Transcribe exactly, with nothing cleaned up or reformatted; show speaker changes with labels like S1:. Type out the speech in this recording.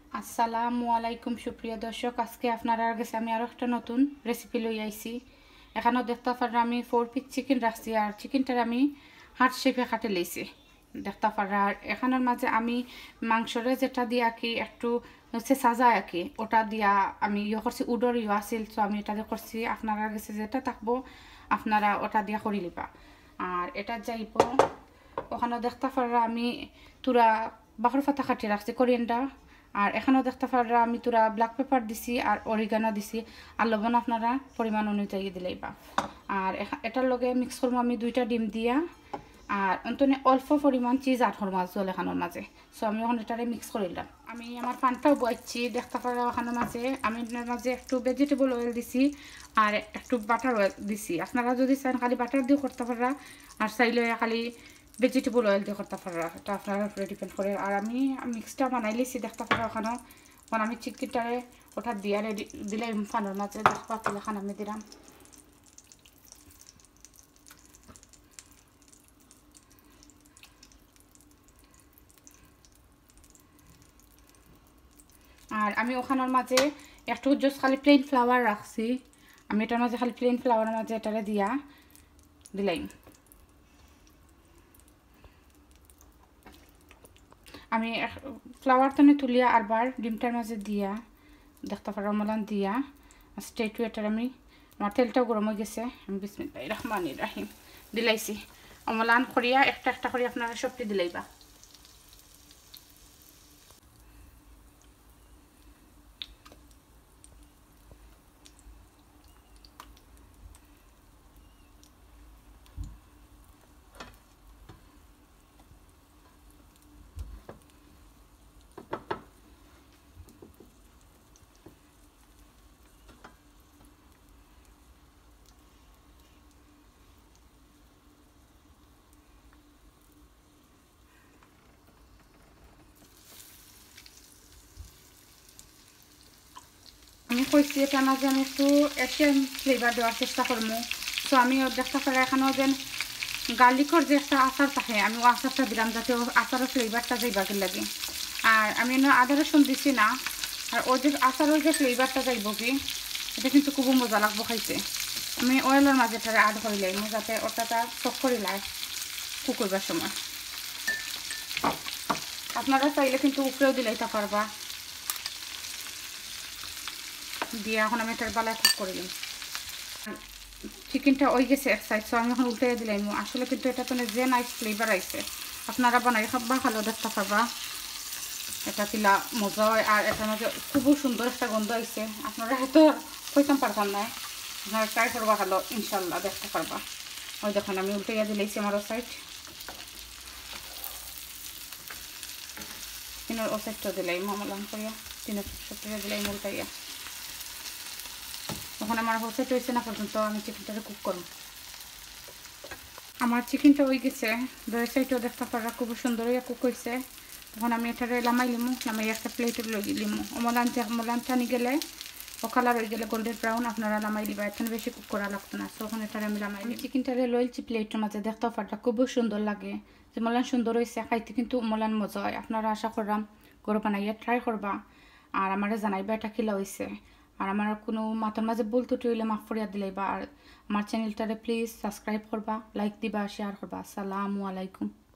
S1: আসসালামু আলাইকুম সুপ্রিয় দর্শক, আজকে আপনারা কাছে আমি আরও একটা নতুন রেসিপি লই আইছি। এখানেও দেখতে পারা আমি ফোর পিস চিকেন রাখছি, আর চিকেনটার আমি হার্ট শেপে কাটে লইছি দেখতে পারা। আর এখানের মাঝে আমি মাংসরে যেটা দিয়া কি একটু হচ্ছে সাজা আর কি, ওটা দিয়া আমি ইয়ে করছি, উডর ইয়ে আসিল, তো আমি এটা দিয়ে করছি। আপনারা কাছে যেটা থাকবো আপনারা ওটা দিয়া করি লিবা। আর এটা যাইব ওখানেও দেখতে পারা আমি তুরা বাকর পাতা কাটিয়ে রাখছি, কোরিয়ান্ডার। আর এখানেও দেখতে পারা আমি তোরা ব্ল্যাক পেপার দিছি আর অরিগানো দিছি, আর লবণ আপনারা পরিমাণ অনুযায়ী দিলেই বা। আর এটার লগে মিক্স করবো আমি দুইটা ডিম দিয়া, আর অন্তনে অল্প পরিমাণ চিজ আর মাছ জল এখানোর মাঝে। সো আমি ওখানে এটারে মিক্স করিলাম। আমি আমার পানটাও বয়াচ্ছি দেখতে পারা ওখানোর মাঝে। আমি এটার মাঝে একটু ভেজিটেবল অয়েল দিছি আর একটু বাটার অয়েল দিছি। আপনারা যদি চান খালি বাটার দিয়ে করতে পারা, আর চাইলে খালি ভেজিটেবল অয়েল দিয়ে করতে পারা, এটা আপনার উপরে ডিপেন্ড করে। আর আমি মিক্সটা বানাই লিছি দেখতে পারা ওখানেও। কারণ আমি চিকেনটারে ওটা দিয়ে রেডি দিলাম পানোর মাঝে, দেখবা কিলাখান আমি দিলাম। আর আমি ওখানের মাঝে একটু জাস্ট খালি প্লেন ফ্লাওয়ার রাখছি। আমি এটার মাঝে খালি প্লেন ফ্লাওয়ারের মাঝে এটারে দিয়া দিলাম। আমি ফ্লাওয়ার তো তুলিয়া আরবার ডিমটার মাঝে দিয়া দেখতে পারো মলান দিয়া স্ট্রেট ওয়েটার আমি আমার তেলটাও গরম হয়ে গেছে। আমি বিসমিল্লাহির রহমানির রহিম দিলাইছি। অমলান করিয়া একটা একটা করে আপনারা সবটি দিলাইবা। আমি কইছি এটার মাঝে আমি একটু এশিয়ান ফ্লেভার দেওয়ার চেষ্টা করবো। তো আমি দেখতে পারি এখানেও যেন গার্লিকর যে একটা আচার থাকে, আমি ও আচারটা দিলাম যাতে ও আচারের ফ্লেভারটা যাইবাকে লাগে। আর আমি আদা রসুন দিছি না, আর ওর যে আচারের যে ফ্লেভারটা যাইব কি, এটা কিন্তু খুব মজা লাগবো খাইতে। আমি অয়েলের মাঝে তারা আড করে লাইম যাতে ওটাটা চক করে লাই কুক করবার সময়। আপনারা চাইলে কিন্তু উপরেও দিলাইতে পারবা দিয়ে। এখন আমি এটার বালায় কুক করে দিই। চিকেনটা ওই গেছে এক সাইড, সো আমি এখন উল্টে দিলাম। আসলে কিন্তু এটা তো যে নাইস ফ্লেভার আইছে, আপনারা বানাই খাবা ভালো দেখতে পারবা এটা কিলা মজা হয়। আর এটার মধ্যে খুবই সুন্দর একটা গন্ধ আইছে, আপনারা হয়তো কইতাম পারতাম না, আপনারা ট্রাই করবা ভালো ইনশাল্লাহ দেখতে পারবা। ওই দেখুন আমি উল্টে দিলাইছি আমার ও সাইড, তিনের ও সাইডটা দিলাই মামলাম করিয়া, তিনের সবটা দিলাই উল্টাইয়া। তখন আমার হোসে হয়েছে না পর্যন্ত আমি চিকেনটাকে কুক করব। আমার চিকেনটা হয়ে গেছে, দুই সাইডও দেখতে পারা খুব সুন্দর হয়ে কুক হয়েছে। তখন আমি এটারে লামাই লিমু, লামাই একটা প্লেটে লই লিমু। অমলান অমলান টানি গেলে ও কালার হয়ে গেলে গোল্ডেন ব্রাউন আপনারা লামাই লিবা, এখানে বেশি কুক করা লাগতো না। তো ওখানে এটারে আমি লামাই চিকেনটারে লইছি প্লেটের মাঝে দেখতে পারটা খুব সুন্দর লাগে। যে মলান সুন্দর হয়েছে খাইতে কিন্তু মলান মজা হয়। আপনারা আশা করলাম গরু বানাইয়া ট্রাই করবা, আর আমার জানাইবা এটা খিলা হয়েছে। আর আমার কোনো মাথার মাঝে ভুল ত্রুটি হইলে মাফ করিয়া দিলাইবা। আর আমার চ্যানেলটারে প্লিজ সাবস্ক্রাইব করবা, লাইক দিবা, শেয়ার করবা। আসসালামু আলাইকুম।